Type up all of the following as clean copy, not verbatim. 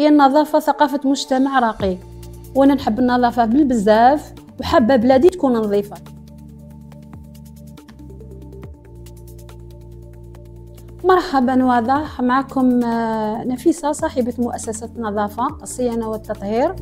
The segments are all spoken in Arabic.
هي النظافة ثقافة مجتمع راقي، وانا نحب النظافة بالبزاف وحابة بلادي تكون نظيفة. مرحبا، واضح معكم نفيسة صاحبة مؤسسة نظافة الصيانة والتطهير.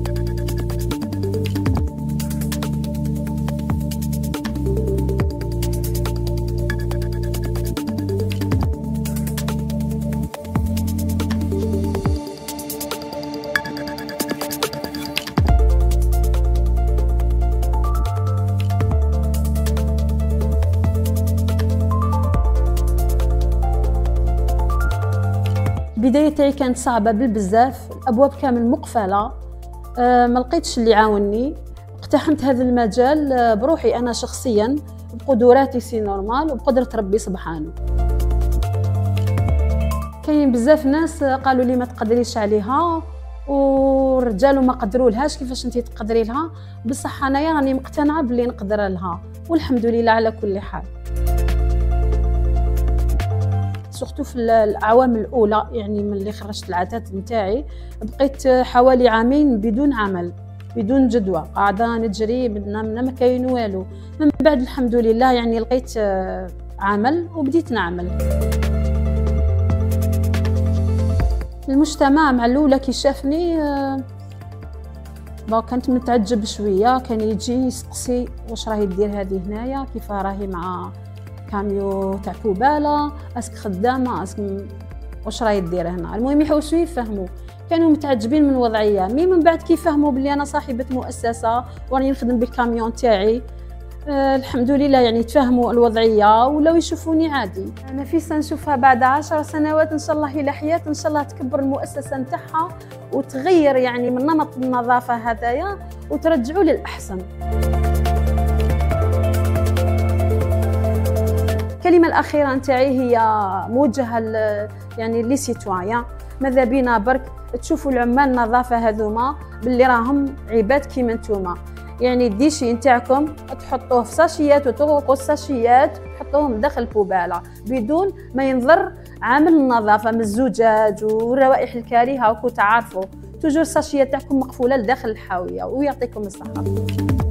البداية تاعي كانت صعبة بالبزاف، الابواب كامل مقفلة، ما لقيتش اللي يعاونني. اقتحمت هذا المجال بروحي انا شخصيا بقدراتي سي نورمال وبقدرة ربي سبحانه. كاين بزاف ناس قالوا لي ما تقدريش عليها، والرجال ما قدروا لهاش كيفاش انتي تقدري لها، بصح انايا راني مقتنعة باللي نقدر لها والحمد لله على كل حال. سورتو في الاعوام الاولى، يعني من اللي خرجت العتات نتاعي بقيت حوالي عامين بدون عمل بدون جدوى، قاعده نجري من ما كاين والو. من بعد الحمد لله يعني لقيت عمل وبديت نعمل. المجتمع مع الاولى كي شافني كانت متعجب شويه، كان يجي يسقسي واش راهي دير هذه هنايا، كيف راهي مع كاميو تاع بوباله، اسك خدامه، اسك واش راهي دير هنا. المهم يحوسوا يفهموا، كانوا متعجبين من الوضعيه. من بعد كي فهموا بلي انا صاحبه مؤسسه وراني نخدم بالكاميون تاعي، الحمد لله يعني تفهموا الوضعيه ولاو يشوفوني عادي. نفيسة نشوفها بعد 10 سنوات ان شاء الله الى حياه، ان شاء الله تكبر المؤسسه نتاعها وتغير يعني من نمط النظافه هذايا وترجعوا للاحسن. الكلمة الأخيرة نتاعي هي موجهة يعني لي سيتوايان، ماذا بينا برك تشوفوا العمال النظافة هذوما باللي راهم عباد كيما نتوما. يعني الديشي نتاعكم تحطوه في ساشيات وتغرقوا الساشيات وتحطوهم داخل البوبالة بدون ما ينضر عامل النظافة من الزجاج والروائح الكريهة. وكو تعرفوا توجور الساشيات تاعكم مقفولة لداخل الحاوية. ويعطيكم الصحة.